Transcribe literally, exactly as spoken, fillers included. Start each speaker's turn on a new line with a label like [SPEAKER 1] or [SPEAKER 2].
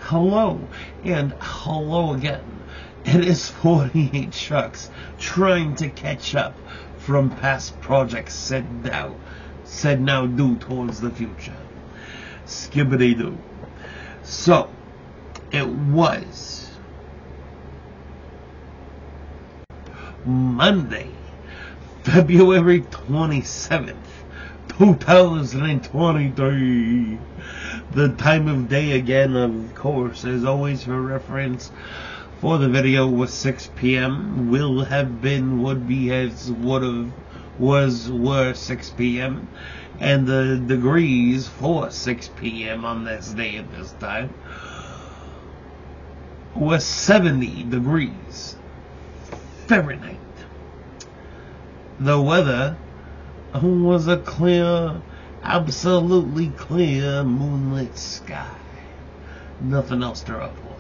[SPEAKER 1] hello, and hello again. It is forty-eight Trucks trying to catch up from past projects said now, said now due towards the future. Skibbity doo. So, it was Monday, February twenty-seventh, two thousand twenty-three. The time of day, again, of course, as always for reference, for the video was six p m Will have been, would be, has, would have, was, were six p m And the degrees for six p m on this day at this time was seventy degrees Fahrenheit. The weather was a clear, absolutely clear moonlit sky. Nothing else to report.